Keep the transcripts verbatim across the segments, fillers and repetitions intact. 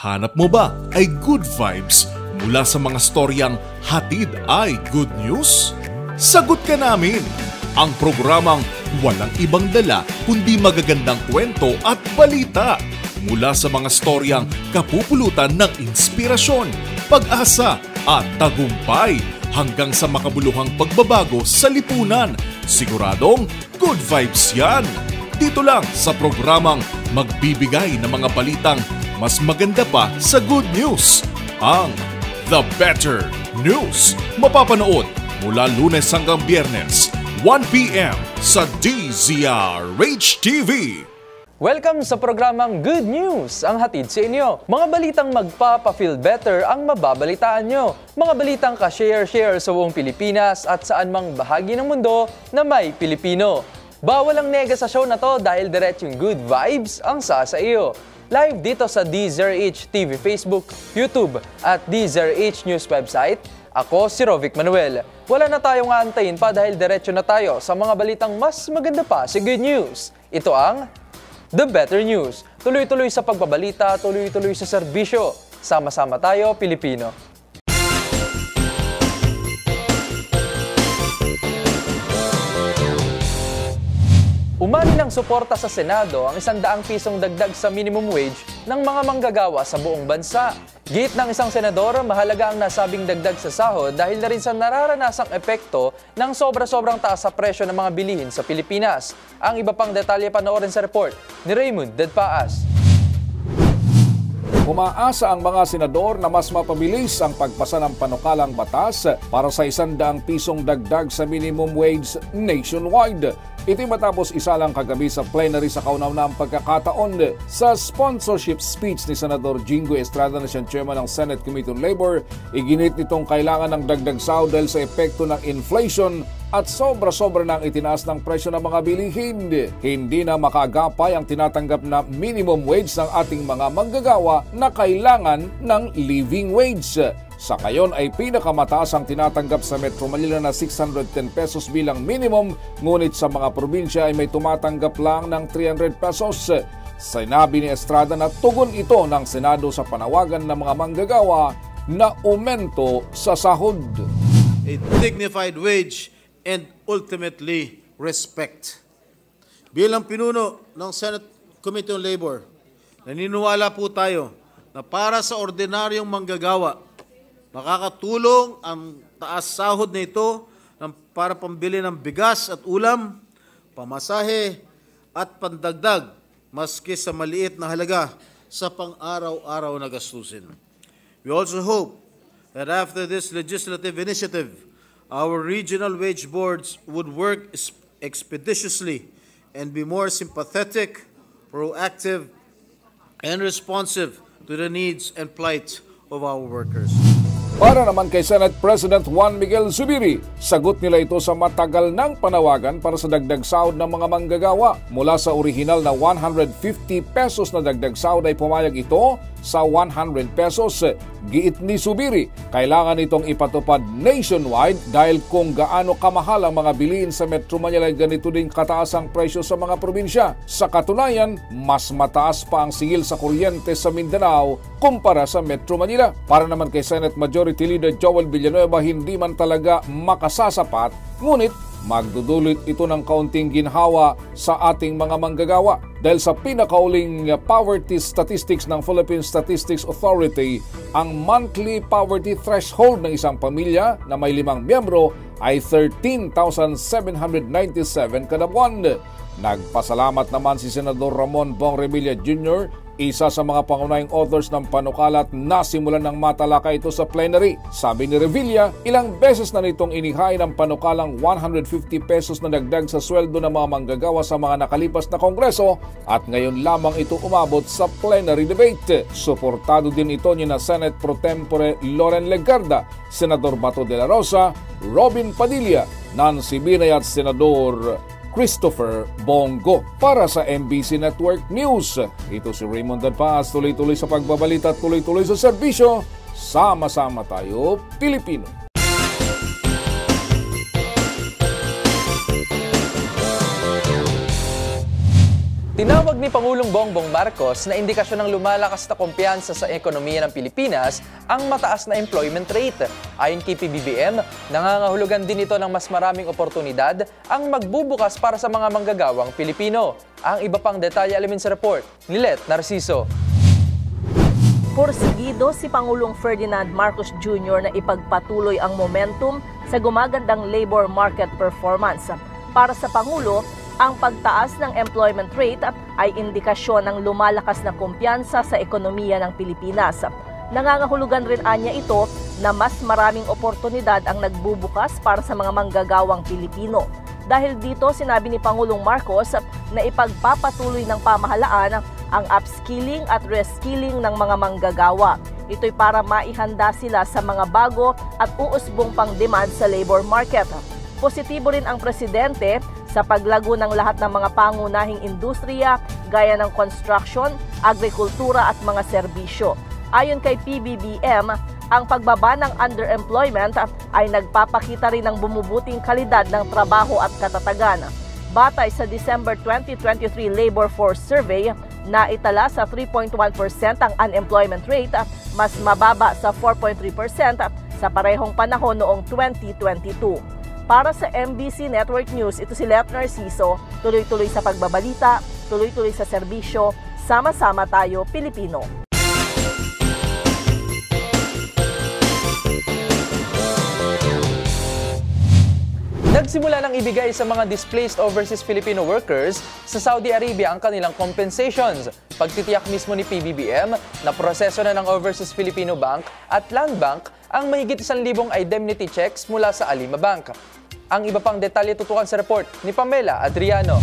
Hanap mo ba ay good vibes mula sa mga storyang hatid ay good news? Sagot ka namin! Ang programang walang ibang dala kundi magagandang kwento at balita mula sa mga storyang kapupulutan ng inspirasyon, pag-asa at tagumpay hanggang sa makabuluhang pagbabago sa lipunan. Siguradong good vibes yan! Dito lang sa programang magbibigay ng mga balitang mas maganda pa sa good news, ang The Better News. Mapapanood mula Lunes hanggang Biyernes, one p m sa D Z R H T V. Welcome sa programang Good News, ang hatid sa inyo. Mga balitang magpapa-feel better ang mababalitaan nyo. Mga balitang ka-share-share sa buong Pilipinas at saan mang bahagi ng mundo na may Pilipino. Bawal ang nega sa show na to dahil diretsong good vibes ang sasa iyo. Live dito sa D Z R H T V Facebook, YouTube at D Z R H News website. Ako si Rovic Manuel. Wala na tayong aantayin pa dahil diretso na tayo sa mga balitang mas maganda pa sa good news. Ito ang The Better News. Tuloy-tuloy sa pagbabalita, tuloy-tuloy sa serbisyo. Sama-sama tayo, Pilipino. Umani ng suporta sa Senado ang isang daang pisong dagdag sa minimum wage ng mga manggagawa sa buong bansa. Giit ng isang senador, mahalaga ang nasabing dagdag sa sahod dahil na rin sa nararanasang epekto ng sobra-sobrang taas sa presyo ng mga bilihin sa Pilipinas. Ang iba pang detalye panoorin sa report ni Raymond Dedpaas. Umaasa ang mga senador na mas mapabilis ang pagpasa ng panukalang batas para sa isang daang pisong dagdag sa minimum wage nationwide. Ito'y matapos isa lang kagabi sa plenary sa kauna-unahang pagkakataon sa sponsorship speech ni Senador Jingo Estrada na siyang chairman ng Senate Committee on Labor. Iginit nitong kailangan ng dagdag sahod dahil sa epekto ng inflation at sobra-sobra na ang itinaas ng presyo ng mga bilihin. Hindi na makaagapay ang tinatanggap na minimum wage ng ating mga manggagawa na kailangan ng living wage. Sa kayon ay pinakamataas ang tinatanggap sa Metro Manila na six hundred ten pesos bilang minimum, ngunit sa mga probinsya ay may tumatanggap lang ng three hundred pesos. Sinabi ni Estrada na tugon ito ng Senado sa panawagan ng mga manggagawa na umento sa sahod. A dignified wage and ultimately respect. Bilang pinuno ng Senate Committee on Labor, naniniwala po tayo na para sa ordinaryong manggagawa, makakatulong ang taas sahod na ito para pambili ng bigas at ulam, pamasahe at pandagdag maski sa maliit na halaga sa pang-araw-araw na gastusin. We also hope that after this legislative initiative, our regional wage boards would work expeditiously and be more sympathetic, proactive, and responsive to the needs and plight of our workers. Para naman kay Senate President Juan Miguel Zubiri, sagot nila ito sa matagal ng panawagan para sa dagdag sahod ng mga manggagawa. Mula sa orihinal na one hundred fifty pesos na dagdag sahod ay pumayag ito sa one hundred pesos. Giit ni Zubiri, kailangan itong ipatupad nationwide dahil kung gaano kamahal ang mga bilihin sa Metro Manila ay ganito din kataas ang presyo sa mga probinsya. Sa katunayan, mas mataas pa ang singil sa kuryente sa Mindanao kumpara sa Metro Manila. Para naman kay Senate Majority Leader Joel Villanueva, hindi man talaga makasasapat, ngunit magdudulot ito ng kaunting ginhawa sa ating mga manggagawa. Dahil sa pinakauling poverty statistics ng Philippine Statistics Authority, ang monthly poverty threshold ng isang pamilya na may limang miyembro ay thirteen thousand seven hundred ninety-seven kada buwan. Nagpasalamat naman si Senador Ramon Bong Revilla Junior, isa sa mga pangunahing authors ng panukala at nasimulan ng matalakay ito sa plenary. Sabi ni Revilla, ilang beses na nitong inihain ang panukalang one hundred fifty pesos na dagdag sa sweldo ng mga manggagawa sa mga nakalipas na kongreso at ngayon lamang ito umabot sa plenary debate. Suportado din ito ni na Senate Pro Tempore Loren Legarda, Senador Bato de la Rosa, Robin Padilla, Nancy Binay at Senador Christopher Bongo. Para sa M B C Network News, ito si Raymond Dedpaas, tuloy-tuloy sa pagbabalita at tuloy-tuloy sa serbisyo. Sama-sama tayo, Pilipino. Tinawag ni Pangulong Bongbong Marcos na indikasyon ng lumalakas na kumpiyansa sa ekonomiya ng Pilipinas ang mataas na employment rate. Ayon kay P B B M, nangangahulugan din ito ng mas maraming oportunidad ang magbubukas para sa mga manggagawang Pilipino. Ang iba pang detalye alamin sa report ni Let Narciso. Porsigido si Pangulong Ferdinand Marcos Junior na ipagpatuloy ang momentum sa gumagandang labor market performance. Para sa Pangulo, ang pagtaas ng employment rate ay indikasyon ng lumalakas na kumpiyansa sa ekonomiya ng Pilipinas. Nangangahulugan rin anya ito na mas maraming oportunidad ang nagbubukas para sa mga manggagawang Pilipino. Dahil dito, sinabi ni Pangulong Marcos na ipagpapatuloy ng pamahalaan ang upskilling at reskilling ng mga manggagawa. Ito'y para maihanda sila sa mga bago at uusbong pang demand sa labor market. Positibo rin ang presidente sa paglago ng lahat ng mga pangunahing industriya gaya ng construction, agrikultura at mga serbisyo. Ayon kay P B B M, ang pagbaba ng underemployment ay nagpapakita rin ng bumubuting kalidad ng trabaho at katatagan. Batay sa December twenty twenty-three Labor Force Survey, na itala sa three point one percent ang unemployment rate, mas mababa sa four point three percent sa parehong panahon noong twenty twenty-two. Para sa M B C Network News, ito si Let Narciso, tuloy-tuloy sa pagbabalita, tuloy-tuloy sa serbisyo, sama-sama tayo Pilipino. Nagsimula ng ibigay sa mga displaced overseas Filipino workers sa Saudi Arabia ang kanilang compensations. Pagtitiyak mismo ni P B B M na proseso na ng Overseas Filipino Bank at Land Bank ang mahigit isang libong indemnity checks mula sa Alima Bank. Ang iba pang detalye tutukan sa report ni Pamela Adriano.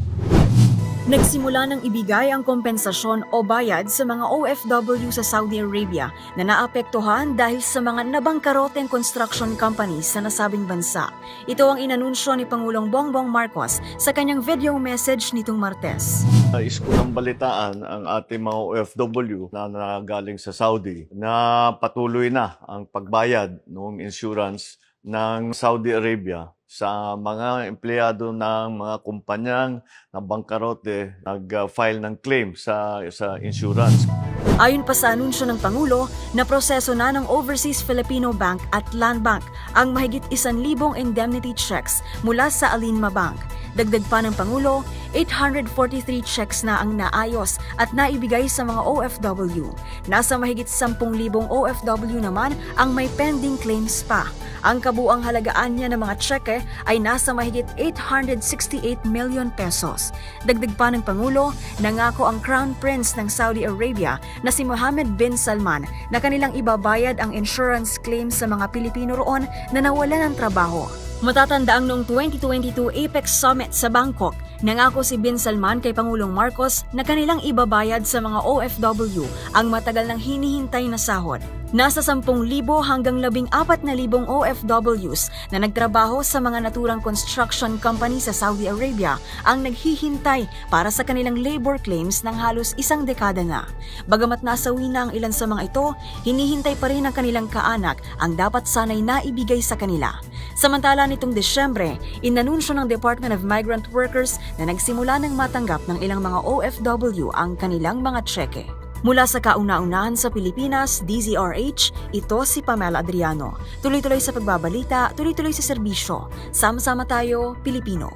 Nagsimula ng ibigay ang kompensasyon o bayad sa mga O F W sa Saudi Arabia na naapektuhan dahil sa mga nabangkaroteng construction companies sa nasabing bansa. Ito ang inanunsyo ni Pangulong Bongbong Marcos sa kanyang video message nitong Martes. Nais ko ng balitaan ang ating mga O F W na nagaling sa Saudi na patuloy na ang pagbayad ng insurance ng Saudi Arabia sa mga empleyado ng mga kumpanyang na bangkarote nag-file ng claim sa, sa insurance. Ayon pa sa anunsyo ng Pangulo, na proseso na ng Overseas Filipino Bank at Land Bank ang mahigit isang libong indemnity checks mula sa Alinma Bank. Dagdag pa ng Pangulo, eight hundred forty-three checks na ang naayos at naibigay sa mga O F W. Nasa mahigit ten thousand O F W naman ang may pending claims pa. Ang kabuang halagaan niya ng mga tseke ay nasa mahigit eight hundred sixty-eight million pesos. Dagdag pa ng Pangulo, nangako ang Crown Prince ng Saudi Arabia na si Mohammed bin Salman na kanilang ibabayad ang insurance claims sa mga Pilipino roon na nawalan ng trabaho. Matatandaang noong twenty twenty-two Apex Summit sa Bangkok, nangako si bin Salman kay Pangulong Marcos na kanilang ibabayad sa mga O F W ang matagal nang hinihintay na sahod. Nasa ten thousand hanggang fourteen thousand O F Ws na nagtrabaho sa mga naturang construction company sa Saudi Arabia ang naghihintay para sa kanilang labor claims ng halos isang dekada na. Bagamat nasawi na ang ilan sa mga ito, hinihintay pa rin ng kanilang kaanak ang dapat sanay naibigay sa kanila. Samantala nitong Desyembre, inanunsyo ng Department of Migrant Workers na nagsimula ng matanggap ng ilang mga O F W ang kanilang mga tseke. Mula sa kauna-unahan sa Pilipinas, D Z R H, ito si Pamela Adriano. Tuloy-tuloy sa pagbabalita, tuloy-tuloy sa serbisyo. Sama-sama tayo, Pilipino.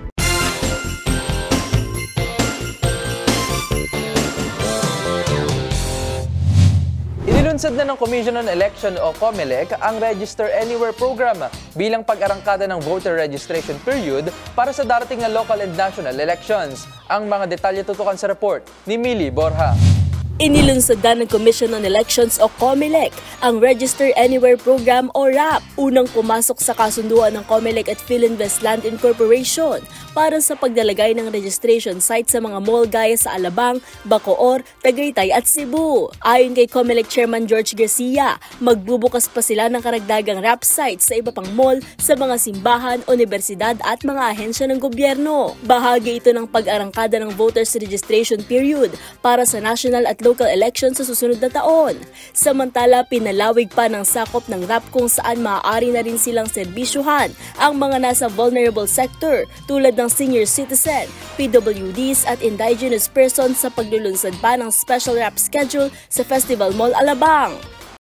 Inilunsad na ng Commission on Election o COMELEC ang Register Anywhere program bilang pag-arangkada ng voter registration period para sa darating na local and national elections. Ang mga detalye tutukan sa report ni Millie Borja. Inilunsad na ng Commission on Elections o COMELEC ang Register Anywhere Program o R A P, unang pumasok sa kasunduan ng COMELEC at Philinvest Land Incorporation para sa pagdalagay ng registration site sa mga mall gaya sa Alabang, Bacoor, Tagaytay at Cebu. Ayon kay COMELEC Chairman George Garcia, magbubukas pa sila ng karagdagang R A P sites sa iba pang mall sa mga simbahan, universidad at mga ahensya ng gobyerno. Bahagi ito ng pag-arangkada ng voters registration period para sa national at local elections sa susunod na taon. Samantala, pinalawig pa ng sakop ng R A P kung saan maaari na rin silang serbisyuhan ang mga nasa vulnerable sector tulad ng senior citizen, P W Ds at indigenous persons sa paglulunsad pa ng special R A P schedule sa Festival Mall Alabang.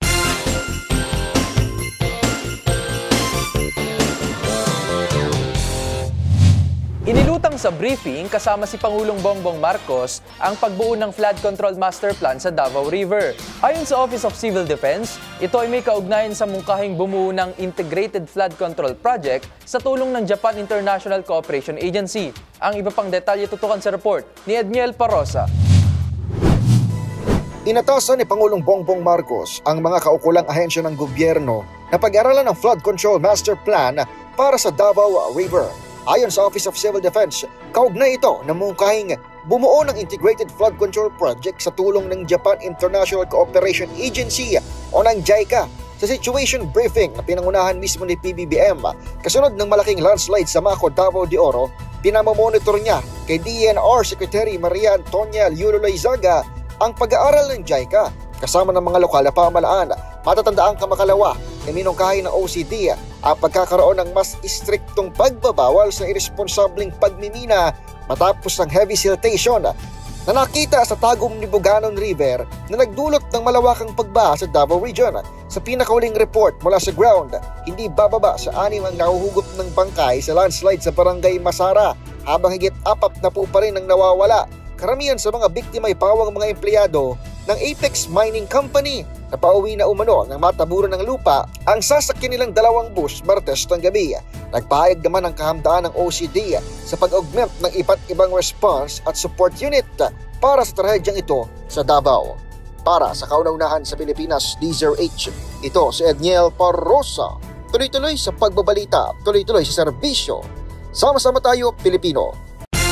Inilutang sa briefing kasama si Pangulong Bongbong Marcos ang pagbuo ng Flood Control Master Plan sa Davao River. Ayon sa Office of Civil Defense, ito ay may kaugnayan sa mungkahing bumuo ng Integrated Flood Control Project sa tulong ng Japan International Cooperation Agency. Ang iba pang detalye tutukan sa report ni Edniel Parosa. Inatasan ni Pangulong Bongbong Marcos ang mga kaukulang ahensya ng gobyerno na pag-aralan ng Flood Control Master Plan para sa Davao River. Ayon sa Office of Civil Defense, kaugnay ito na mungkahing bumuo ng Integrated Flood Control Project sa tulong ng Japan International Cooperation Agency o ng JICA. Sa situation briefing na pinangunahan mismo ni P B B M, kasunod ng malaking landslide sa Maco, Davao de Oro, pinamomonitor niya kay D E N R Secretary Maria Antonia Lululaizaga ang pag-aaral ng JICA kasama ng mga lokal na pamahalaan. Matatandaang kamakalawa na minungkahi ng O C D ang pagkakaroon ng mas istriktong pagbabawal sa irresponsableng pagmimina matapos ng heavy siltation na nakita sa tagum ni Buganon River na nagdulot ng malawakang pagbaha sa Davao Region. Sa pinakahuling report mula sa ground, hindi bababa sa anim ang nahuhugot ng bangkay sa landslide sa Barangay Masara, habang higit apat na po pa rin ang nawawala. Karamihan sa mga biktima ay pawang mga empleyado ng Apex Mining Company na pauwi na umano ng mataburan ng lupa ang sasakyan nilang dalawang bus Martes ng gabi. Nagpahayag naman ang kahandaan ng O C D sa pag-augment ng iba't ibang response at support unit para sa trahedyang ito sa Davao. Para sa kauna-unahan sa Pilipinas, D Z H, ito si Edniel Parosa. Tuloy-tuloy sa pagbabalita, tuloy-tuloy sa serbisyo. Sama-sama tayo, Pilipino.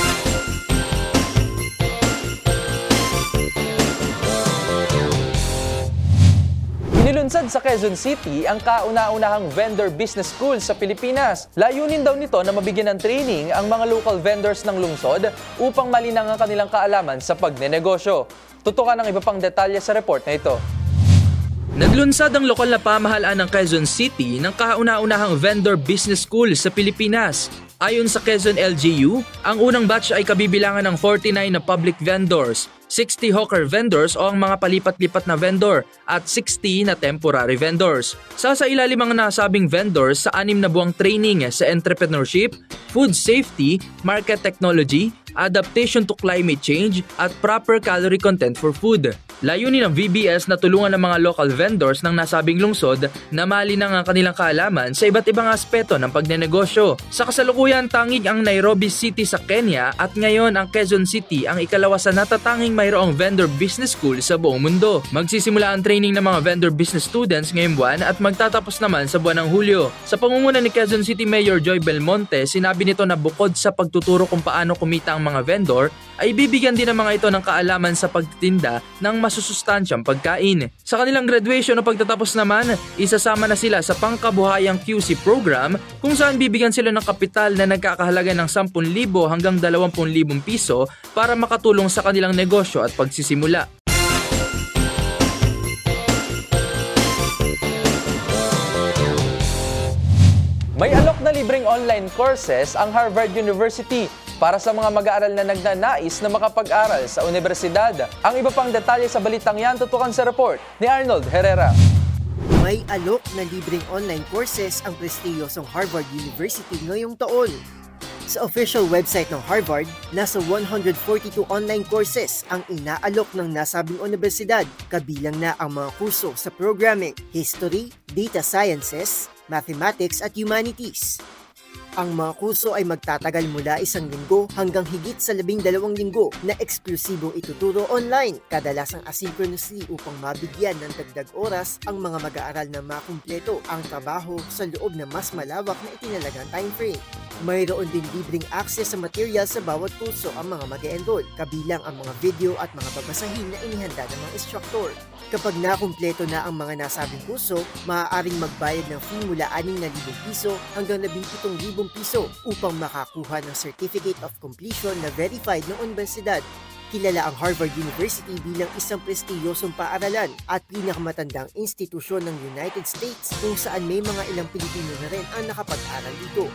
Nilunsad sa Quezon City ang kauna-unahang vendor business school sa Pilipinas. Layunin daw nito na mabigyan ng training ang mga local vendors ng lungsod upang malinang ang kanilang kaalaman sa pagnenegosyo. Tutukan ang iba pang detalye sa report na ito. Naglunsad ang lokal na pamahalaan ng Quezon City ng kauna-unahang vendor business school sa Pilipinas. Ayon sa Quezon L G U, ang unang batch ay kabibilangan ng forty-nine na public vendors, sixty hawker vendors o ang mga palipat-lipat na vendor at sixty na temporary vendors. Sasailalim ang nasabing vendors sa anim na buwang training sa entrepreneurship, food safety, market technology, adaptation to climate change at proper calorie content for food. Layunin ng V B S na tulungan ng mga local vendors ng nasabing lungsod na malinang ang kanilang kaalaman sa iba't ibang aspeto ng pagnenegosyo. Sa kasalukuyan, tanging ang Nairobi City sa Kenya at ngayon ang Quezon City ang ikalawa sa natatanging mayroong vendor business school sa buong mundo. Magsisimula ang training ng mga vendor business students ngayong buwan at magtatapos naman sa buwan ng Hulyo. Sa pangunguna ni Quezon City Mayor Joy Belmonte, sinabi nito na bukod sa pagtuturo kung paano kumita ang mga vendor, ay bibigyan din ng mga ito ng kaalaman sa pagtitinda ng masusustansyang pagkain. Sa kanilang graduation o pagtatapos naman, isasama na sila sa pangkabuhayang Q C program kung saan bibigyan sila ng kapital na nagkakahalaga ng ten thousand hanggang twenty thousand piso para makatulong sa kanilang negosyo at pagsisimula. May alok na libreng online courses ang Harvard University para sa mga mag-aaral na nagnanais na makapag-aral sa universidad. Ang iba pang detalye sa balitang yan tutukan sa report ni Arnold Herrera. May alok na libreng online courses ang prestiyosong Harvard University ngayong taon. Sa official website ng Harvard, nasa one hundred forty-two online courses ang inaalok ng nasabing universidad, kabilang na ang mga kurso sa programming, history, data sciences, mathematics at humanities. Ang mga kurso ay magtatagal mula isang linggo hanggang higit sa labing dalawang linggo na eksklusibong ituturo online, kadalasang asynchronously upang mabigyan ng dagdag oras ang mga mag-aaral na makumpleto ang trabaho sa loob ng mas malawak na itinalagang time frame. Mayroon din libreng access sa material sa bawat kurso ang mga mag-e-enroll, kabilang ang mga video at mga babasahin na inihanda ng mga instructor. Kapag nakumpleto na ang mga nasabing kurso, maaaring magbayad ng fee mula anim na libong piso hanggang labing pitong libong piso upang makakuha ng Certificate of Completion na verified ng universidad. Kilala ang Harvard University bilang isang prestiyosong paaralan at pinakamatandang institusyon ng United States kung saan may mga ilang Pilipino na rin ang nakapag-aral dito.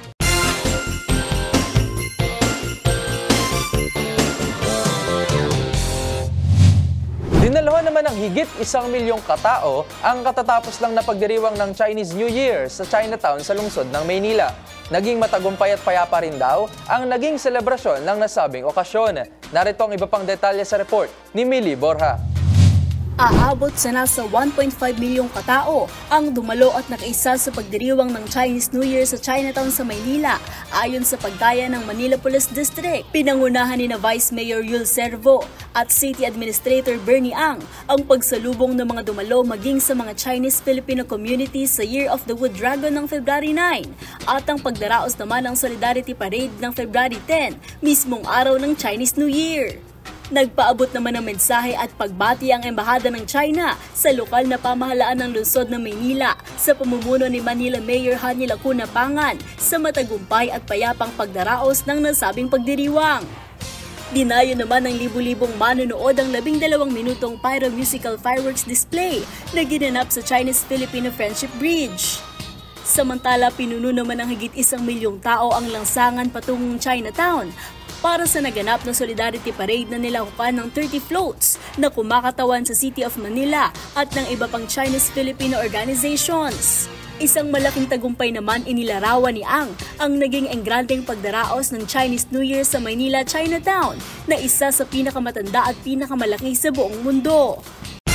Dinalawan naman ng higit isang milyong katao ang katatapos lang na pagdiriwang ng Chinese New Year sa Chinatown sa lungsod ng Maynila. Naging matagumpay at payapa rin daw ang naging selebrasyon ng nasabing okasyon. Narito ang iba pang detalye sa report ni Millie Borja. Aabot sa nasa one point five milyong katao ang dumalo at nakaisa sa pagdiriwang ng Chinese New Year sa Chinatown sa Maynila ayon sa pagdaya ng Manila Police District. Pinangunahan ni na Vice Mayor Yul Servo at City Administrator Bernie Ang ang pagsalubong ng mga dumalo maging sa mga Chinese-Filipino communities sa Year of the Wood Dragon ng February nine at ang pagdaraos naman ng Solidarity Parade ng February ten, mismong araw ng Chinese New Year. Nagpaabot naman ng mensahe at pagbati ang Embahada ng China sa lokal na pamahalaan ng lungsod ng Maynila sa pamumuno ni Manila Mayor Hanny Lacuna Pangan sa matagumpay at payapang pagdaraos ng nasabing pagdiriwang. Dinayo naman ng libu-libong manonood ang labing dalawang minutong pyro-musical fireworks display na ginanap sa Chinese-Filipino Friendship Bridge. Samantala, pinuno naman ng higit isang milyong tao ang lansangan patungong Chinatown para sa naganap na Solidarity Parade na nilahukan ng thirty floats na kumakatawan sa City of Manila at ng iba pang Chinese-Filipino organizations. Isang malaking tagumpay naman inilarawan ni Ang ang naging engrandeng pagdaraos ng Chinese New Year sa Maynila Chinatown na isa sa pinakamatanda at pinakamalaki sa buong mundo.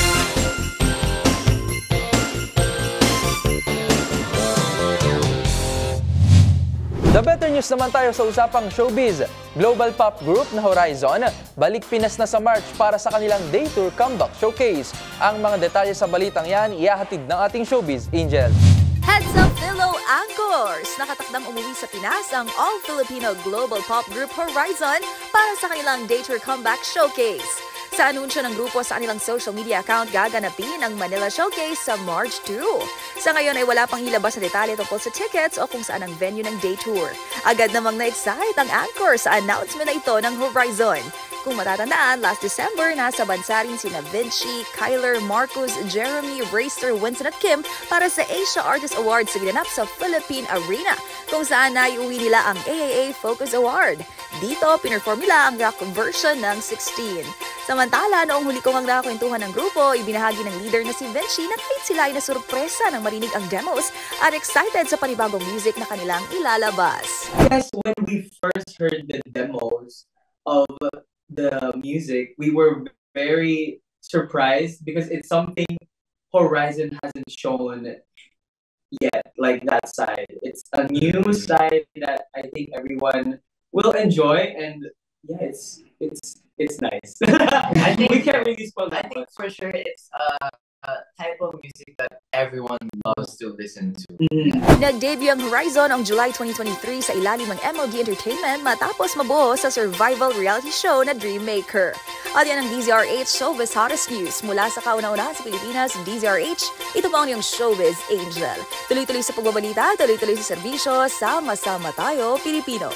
The better news naman tayo sa usapang showbiz. Global pop group na Horizon, balik Pinas na sa March para sa kanilang day tour comeback showcase. Ang mga detalye sa balitang yan, ihahatid ng ating showbiz Angel. Heads up fellow anchors! Nakatakdang umuwi sa Pinas ang all-Filipino global pop group Horizon para sa kanilang day tour comeback showcase. Sa anunsyo ng grupo sa kanilang social media account, gaganapin ang Manila Showcase sa March two. Sa ngayon ay wala pang hilabas na detalye tungkol sa tickets o kung saan ang venue ng day tour. Agad namang na-excite ang anchor sa announcement na ito ng Horizon. Kung matatandaan, last December, nasa bansa rin sina Vinci, Kyler, Marcus, Jeremy, Racer, Winston at Kim para sa Asia Artist Awards sa ginanap sa Philippine Arena, kung saan naiuwi nila ang A A A Focus Award. Dito, pinerform nila ang rock version ng sixteen. Samantala, noong huli kong ang nakakwentuhan ng grupo, ibinahagi ng leader na si Vinci na kahit sila ay nasurpresa nang marinig ang demos at excited sa panibagong music na kanilang ilalabas. Yes, when we first heard the demos of the music, we were very surprised because it's something Horizon hasn't shown yet, like that side. It's a new side that I think everyone will enjoy, and yeah, it's it's it's nice. I think we can't really spoil that. I think for sure it's a, a type of music that everyone loves to listen to. Mm-hmm. Nag-debut ang Horizon ang July twenty twenty-three sa ilalim ng M L D Entertainment matapos mabuo sa survival reality show na Dream Maker. At yan ang D Z R H Showbiz Hottest News mula sa kauna-una sa Pilipinas, D Z R H. Ito po ang iyong Showbiz Angel. Tuloy-tuloy sa pagbabalita, tuloy-tuloy sa serbisyo, sama-sama tayo, Pilipino.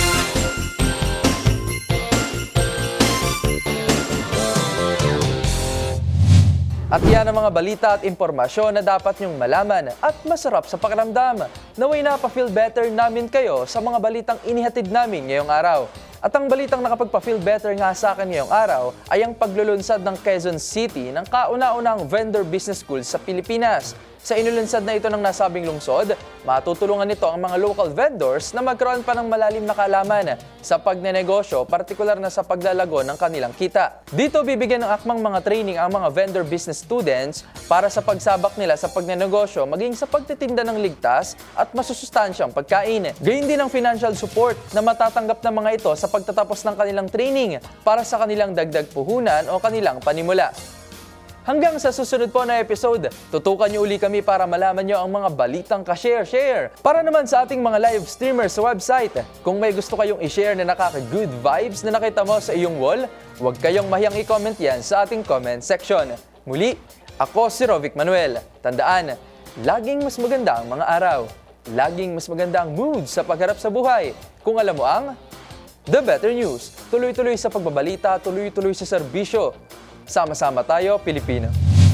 At yan ang mga balita at impormasyon na dapat nyong malaman at masarap sa pakiramdam. Naway napafeel better namin kayo sa mga balitang inihatid namin ngayong araw. At ang balitang nakapagpa-feel better nga sa akin ngayong araw ay ang paglulunsad ng Quezon City ng kauna-unang vendor business school sa Pilipinas. Sa inulunsad na ito ng nasabing lungsod, matutulungan nito ang mga local vendors na magkaroon pa ng malalim na kaalaman sa pagnenegosyo, partikular na sa paglalago ng kanilang kita. Dito bibigyan ng akmang mga training ang mga vendor business students para sa pagsabak nila sa pagnenegosyo maging sa pagtitinda ng ligtas at masusustansyang pagkain. Gayon din ang financial support na matatanggap ng mga ito sa pagtatapos ng kanilang training para sa kanilang dagdag puhunan o kanilang panimula. Hanggang sa susunod po na episode, tutukan niyo uli kami para malaman niyo ang mga balitang ka-share-share. Para naman sa ating mga live streamers sa website, kung may gusto kayong i-share na nakaka-good vibes na nakita mo sa iyong wall, huwag kayong mahiyang i-comment yan sa ating comment section. Muli, ako si Rovic Manuel. Tandaan, laging mas maganda ang mga araw. Laging mas maganda ang mood sa pagharap sa buhay. Kung alam mo ang The Better News. Tuloy-tuloy sa pagbabalita, tuloy-tuloy sa serbisyo. Sama-sama tayo, Pilipino.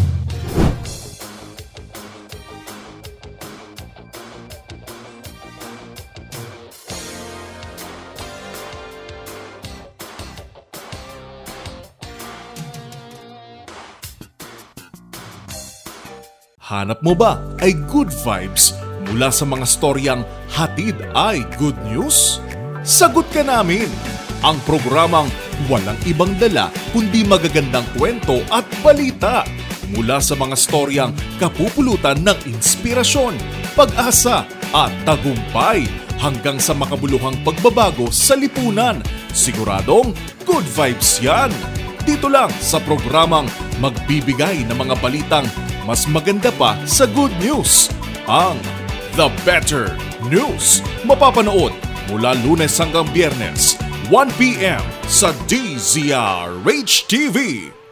Hanap mo ba ay good vibes mula sa mga storyang hatid ay good news? Sagot ka namin! Ang programang walang ibang dala kundi magagandang kwento at balita mula sa mga storyang kapupulutan ng inspirasyon, pag-asa at tagumpay hanggang sa makabuluhang pagbabago sa lipunan. Siguradong good vibes yan! Dito lang sa programang magbibigay ng mga balitang mas maganda pa sa good news, ang The Better News. Mapapanood mula Lunes hanggang Biyernes, one p m sa D Z R H T V.